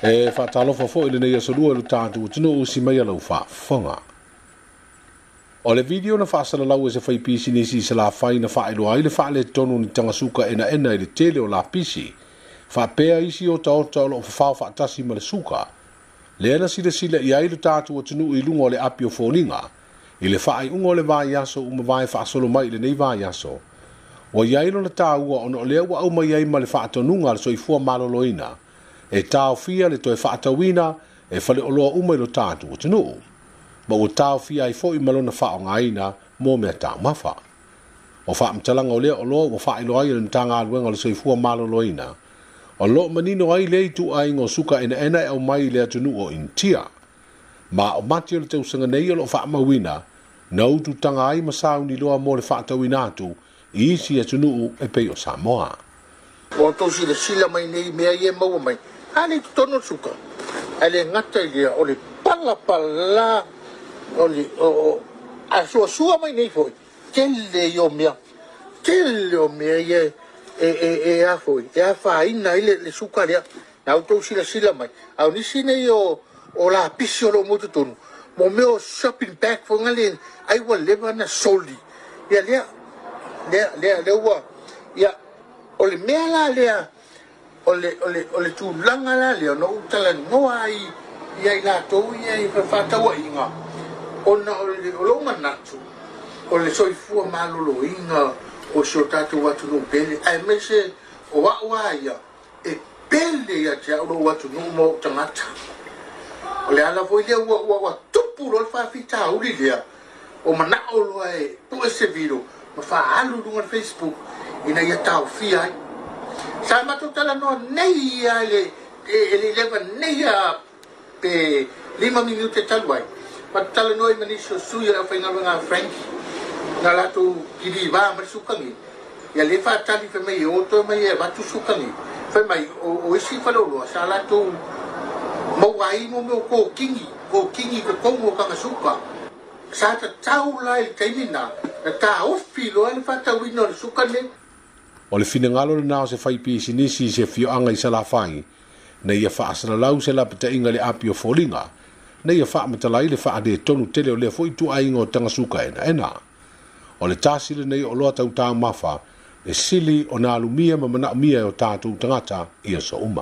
E whaatalofa fo ili nei asalua lu tātu tino usi mai alau whaafonga. O le video na whaasala lau e se whai pisi nisi se la whai na whaelo ai le whaale tonu ni tangasuka ena i le tele o la pisi. Whaapea isi o taota o lo whawhau whaatasi ma le suka. Le ana sila i ai lu tātu o tinu i lunga o le api o whoninga. I le whaai unga o le vai aso uma vai whaasolo mai le nei vai aso. Wa iailo na tāua ono lea ua au mai ai ma le whaatonunga le soifua maloloina. E tau fia le toe whaatawina e whale oloa uma i lo tātu o tinu. Ma ua tau fia i fo i malona whao ngaina mō mea tau mawha. O whaamtalanga o lea oloa ua whailo ai le ntanga aluenga le soifua maloloina. O lo manino ai le tu ai ngo suka ena e au mai le atunu o intia. Ma o mati o le tausanga nei o lo whaamawina na utu tanga ai masau ni loa mō le whaatawina atu i isi atunu e pei o Samoa. O tosi le sila mai nei mea ie maua mai. Hane tu tono suka. Ale ngata i lea o le pala o le a sua mai nei foi. Tele o mea. Tele o mea ie e a foi. E a whaina i le suka lea. Na o tosi le sila mai. Au nisi nei o la pisi o lo motu tonu. Mo meo shopping bag fo ngale ai wa leva na soli. Ia lea ua. Ia o le mea la lea. O le tūlanga la lea, no utala noa ai i la tau i ai whataua inga. Ona o longa natu, o le soifua malolo inga, o sio tātou watu no pele. Ai mese o waua ia, e pele ia te auro watu no mo tangata. O le ala voi lea ua tupu lo le whawhita uri lea, o mana o loa e pue se viro, ma wha alu runga Facebook, ina ia tau fia ai. Sa matutala no nei le leva nei pe 5 minuto talwai. Matutala no i manisho suya fa nga Frank. Na lato kiri va ma sukangi. Ya le fa tali fe mai o to mai va tu sukangi. Fe mai o isi fa lo sa lato mo wai mo ko kingi ko mo ka suka. Sa ta tau lai kaimina. Ta ofi lo al fa ta wino sukane. O le finangalo le nao se whai pisi nisi se fio anga i sala whai, na ia whaasana lau se la pata inga le api o wholinga, na ia whaamatala i le whaade tonu tele o le fo i tu ainga o tangasuka ena. O le tāsile nei o loa tau tāu mawha, e sili o nā alumia ma mana umia o tātou tangata ia so uma.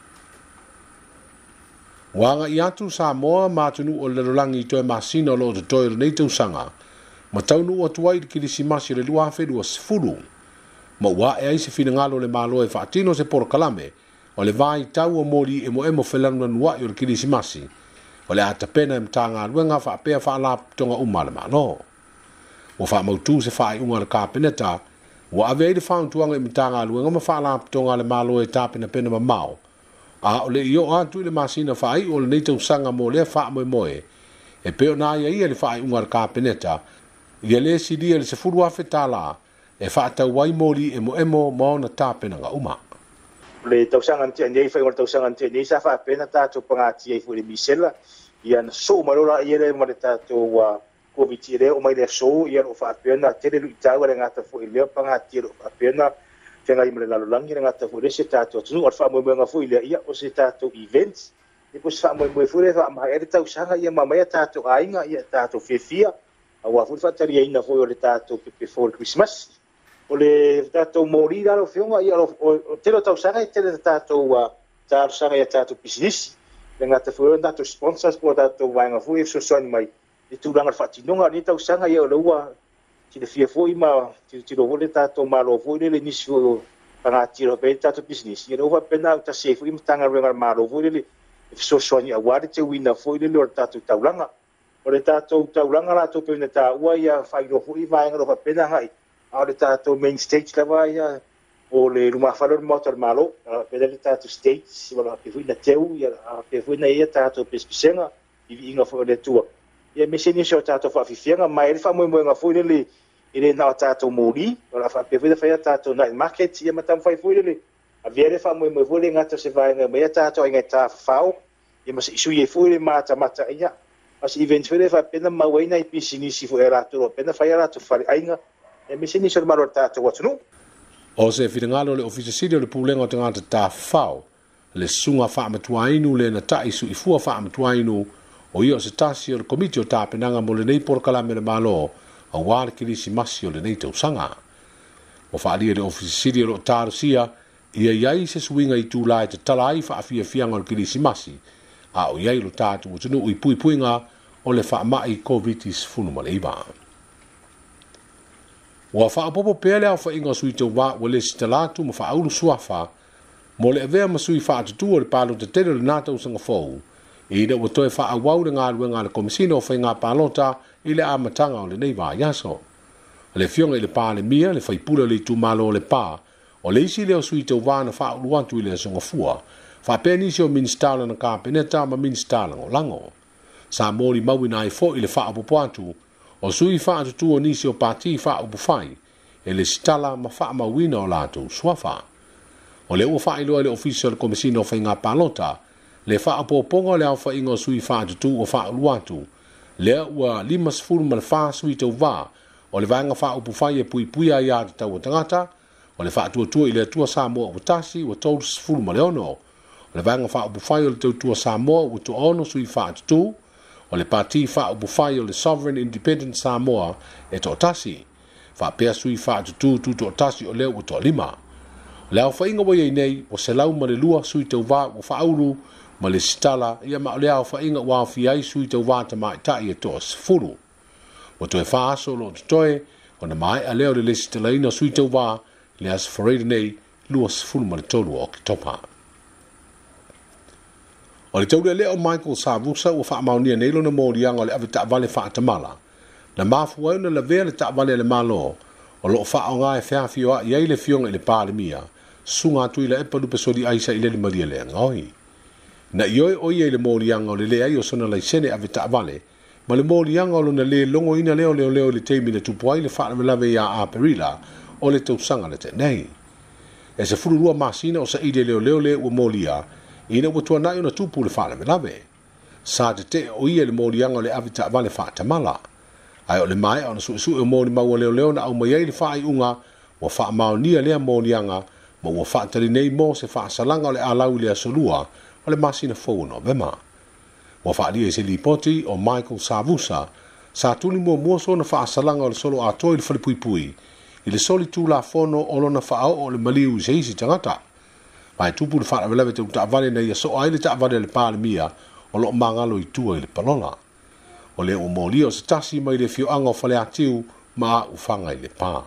Wanga i atu Samoa mātunu o le rolangi i toe masina o lo te toi nei tau sanga, ma taunu o tuai ki li simasi le lua whedua sifuru, ma ua e ai se finangalo le malo e whaatino se porokalame o le vai tau o mori e mo whelanu nua i o le kirisimasi o le atapena e mtanga ruenga whaapea whaala tonga uma le malo. O whaamautu se whaai unga le kāpeneta ua ave le whauntuanga i mtanga ruenga ma whaala tonga le malo e tāpena pena ma mao. A o le io atu i le masina whaai o le neitau sanga mo le wha moe e peo na ia le whaai unga le kāpeneta i le sidia le se furu afe tala e whaatau wai mori e mo maona tāpena nga uma. Le tausanga ntia nei whai ngora tausanga ntia nei sa whaapena tātou pangati ai fwere misela ia na so marora i ere mare tātou COVID i re o mai le so ia no whaapena tere lu i tau re ngata fwere leo pangati ero whaapena tenga i mare lalolangi re ngata fwere se tātou atunu ar whaamoe nga fwere lea ia o se tātou events e po se whaamoe fwere whaamaha ere tausanga ia mamaya tātou ainga ia tātou fefia a wafuri whaatari aina fwere o le tātou pepe for Christmas. O le tātou mori raro whionga i o tero tau sanga i tere tātou tāro sanga i a tātou pisinisi. Le ngata whionga tātou sponsors po tātou vaenga fui e soani mai. E tūranga whatinonga ni tau sanga i o leua tine fia fui ma tiro vole tātou malo fui le nisi o pangatiro pe tātou pisinisi. I reua pena ta se fui mtanga renga malo fui le e soani awari te wina fui le o tātou taulanga. O le tātou taulanga la tō pena tā ua i a whairo fui vaenga rofa pena ngai. A le tātou main stage lava ia o le rumawhalo motor malo, pele le tātou stage, wala pe fui na teu, pe fui na ia tātou pespisenga, i inga fo le tua. Ia me se nisi o tātou whaafifianga, mai ele whamoe nga fui le i le nao tātou mori, wala pe fui na whaia tātou night market, ia matam whai fui le, a viere whamoe fui le ngata se vaenga, mea tātou inga tā whao, ia masa isu ye fui le mata ia. As events fui le whapena mawaina i pisinisi fo e rāturo, pena whaia rātou whare ainga, e me se nisi o maro tātou atunu. O se whiringalo le ofisa siri o le pūlenga o te ngata tā whao, le sunga whaamatuainu le na tai su i fua whaamatuainu o ia o se tasi o le komiti o tāpenanga mo le nei porkalame le malo a wāre kirisi masi o le nei tausanga. O whaalia le ofisiri o tārusia ia iai se suinga i tūlai te talai whaafia fianga o le kirisi masi a o iai lo tātu o tunu ui pui puinga o le whaamai COVID-19 funu ma le iwa. Wa whaapopo pēle au whainga sui tau wā wa le sitalatu ma whaaulu suafa mo le avea masui whaatutu o le palo te tere le nātau sanga fōu i da wa toe whaawau le ngā ruenga le komisino o whainga palota i le amatanga o le nei wā yaso. Le fionga i le pā le mia le whaipura le tu malo le pā o le isi leo sui tau wā na whaulu antu i le songa fua whapēnisi o ministala na kāpeneta ma ministala o lango. Sa mōri mawina i fo i le whaapopo atu o sui whaatutu o nisi o pāti whaapopo whai e le sitala ma whaamawina o lātou suafa. O le ua whaeloa le official komisino o whainga palota, le whaapoponga le au whainga o sui whaatutu o whauluatu, le ua limas furu ma le wha sui tau wā, o le vanga whaapopo whai e pui pui a ia te tau o tangata, o le whaatua i le tua Samoa o tasi o tau furu ma le ono, o le vanga whaapopo whai o le tau tua Samoa o tu ono sui whaatutu, o le pāti whaapopo whai o le Sovereign Independent Samoa e to tasi, whaapea sui whaatutu tu to tasi o leo o to lima. Le au whainga wai ei nei, o se lau ma le lua sui tau wā o whauru, ma le sitala, ia ma le au whainga wā whiai sui tau wā ta mai tai e toa sifuru. O toe whaaso lo te toe, o na mai a leo le sitala ina sui tau wā, le as whareida nei, lua sifuru ma le tolu o ki topa. O le taule leo Michael Savusa o whaamaunia neilo na mōrianga o le awe taavale whaatamala, na mafu au na la vea le taavale le malo, o lo whao ngā e whiawhioa i eile fionga i le pālemia, sunga tui la epa lupe sodi aisa i le maria le ngoi. Na ioi o i le mōrianga o le le ai o sona lai sene awe taavale, ma le mōrianga o na le longo ina leo le teimi na tupuai le whaana lawe ia a perila o le tausanga le te nei. E se fururua masina o sa ide leo le ua mōria, ina ua tua nai o na tupu le whaana lawe. Sa te o i le mōrianga o le awe taavale whaatamala. Ai o le mai o na su o mōri maua leo na au mai le whaai unga wa wha mao nia lea mōrianga ma ua whaatari nei mō se wha salanga o le alau lea solua o le masina fōu no vema. Wa whaari e se lipoti o Michael Savusa sa tuni mua so na wha salanga o le solo a toi le whalipuipui i le soli tū la whono o lona whaao o le maliu se isi tangata. Mai tupu le whaara welewe te utaavare na ia so ai le taavare le pālemia o lo mangalo i tua i le palola. O le o mōli o se tasi mai le fioanga o whale atiu ma ufanga i le pā.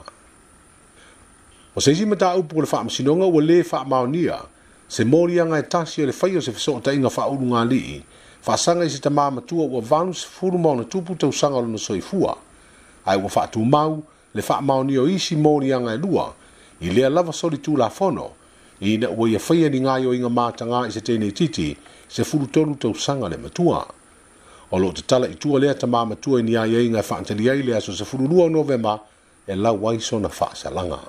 O se isi mata upu o le whaamasinonga ua le whaamaonia, se mōrianga e tasi o le whai o se whesota inga whauru ngā lii, whaasanga i se ta māmatua ua vanu se furu mauna tupu tau sanga o na soifua. Ai ua whaatu mau, le whaamaonia o isi mōrianga e lua, i lea lava soli tū la whono, i na ua ia whaia ni ngai o inga mātanga i se tēnei titi, se furu tolu tau sanga le matua. O lo te tala i tua lea ta māmatua i ni ai inga whaantali ai lea so se fururua o Novemba e lau waiso na whaasalanga.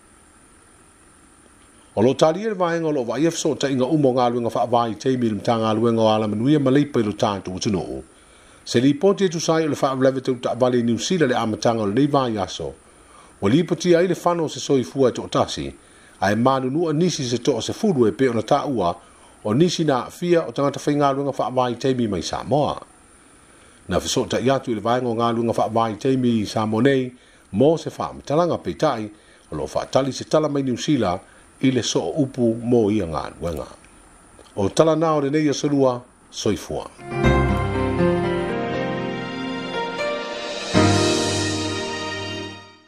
O lo tali e vaenga o lo vai efso ta inga umo ngā luenga whaavai teimi lim ta ngā luenga o ala manuia maleipa i lo tātu utino. Se li ponti e tu sai o le whaavlewe te uta avale i New Zealand le amatanga o le nei vai aso. O li poti ai le whano se soifua e to tasi, ai manunua nisi se to se furu e pe o na ta ua o nisi na fia o tangata whainga luenga whaavai teimi mai Samoa. Na whesota i atu i le vaenga o ngā luenga whaavai teimi i Samonei, mō se whaamatalanga peitai, o lo whaatali se tala mai New Zealand i le so upu mō ia ngā luenga. O tala nao le nei a sarua, soifua.